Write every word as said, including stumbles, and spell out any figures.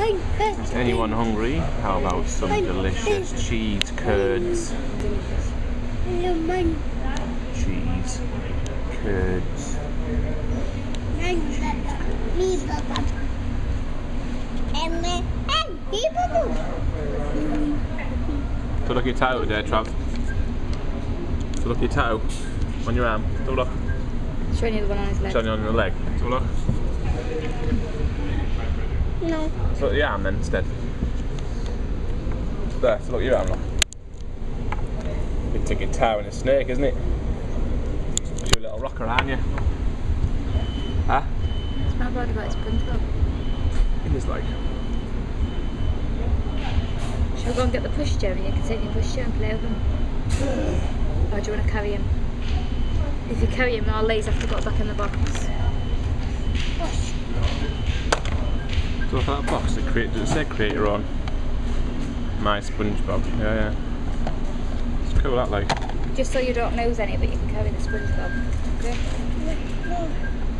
Is anyone hungry? How about some delicious cheese curds? Cheese curds. So look at your toe there, Trav. So look at your toe on your arm. So look. Showing you the one on his leg. Showing you on your leg. So look. No. So look at your arm then instead. There, so look at your arm, look. Big ticket toe and a snake, isn't it? Show a little rocker, aren't you? Huh? It's not bad about his SpongeBob. It is like. Shall we go and get the pushchair and you can sit in your pushchair and play with him? Or do you want to carry him? If you carry him, our legs have to go back in the box. So look at that box, it create, does it say create your own? My SpongeBob, yeah, yeah. It's cool that like. Just so you don't lose any, but you can carry the SpongeBob. Okay?